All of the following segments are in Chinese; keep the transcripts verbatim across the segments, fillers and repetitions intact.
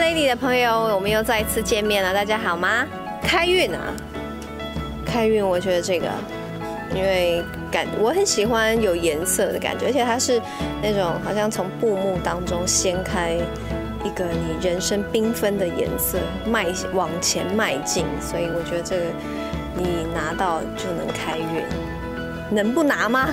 Lady 的朋友，我们又再一次见面了，大家好吗？开运啊，开运，我觉得这个，因为感我很喜欢有颜色的感觉，而且它是那种好像从布幕当中掀开一个你人生缤纷的颜色，迈往前迈进，所以我觉得这个你拿到就能开运，能不拿吗？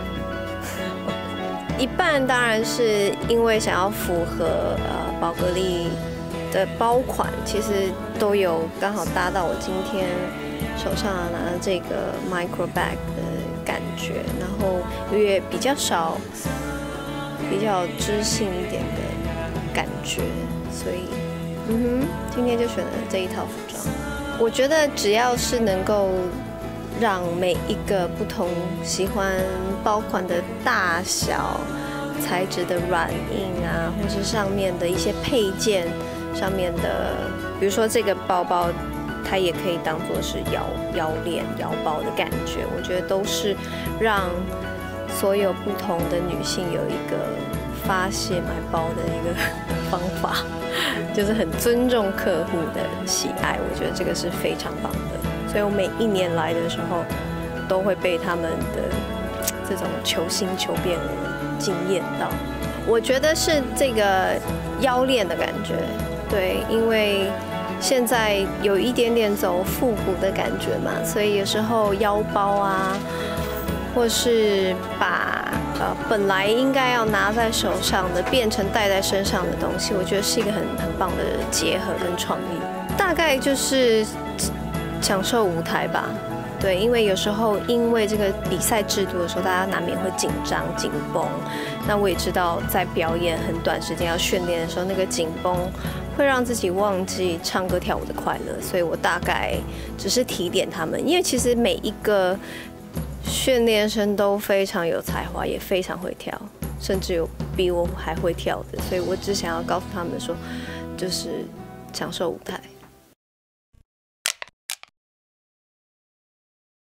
一半当然是因为想要符合呃宝格丽的包款，其实都有刚好搭到我今天手上拿的这个 micro bag 的感觉，然后也比较少，比较知性一点的感觉，所以嗯哼，今天就选了这一套服装。我觉得只要是能够让每一个不同喜欢包款的大小、材质的软硬啊，或是上面的一些配件上面的，比如说这个包包，它也可以当做是腰腰链、腰包的感觉。我觉得都是让所有不同的女性有一个发泄买包的一个方法，就是很尊重客户的喜爱。我觉得这个是非常棒的。所以我每一年来的时候，都会被他们的这种求新求变惊艳到。我觉得是这个腰链的感觉，对，因为现在有一点点走复古的感觉嘛，所以有时候腰包啊，或是把呃本来应该要拿在手上的变成戴在身上的东西，我觉得是一个很很棒的结合跟创意。大概就是享受舞台吧，对，因为有时候因为这个比赛制度的时候，大家难免会紧张紧绷。那我也知道，在表演很短时间要训练的时候，那个紧绷会让自己忘记唱歌跳舞的快乐，所以我大概只是提点他们，因为其实每一个训练生都非常有才华，也非常会跳，甚至有比我还会跳的，所以我只想要告诉他们说，就是享受舞台。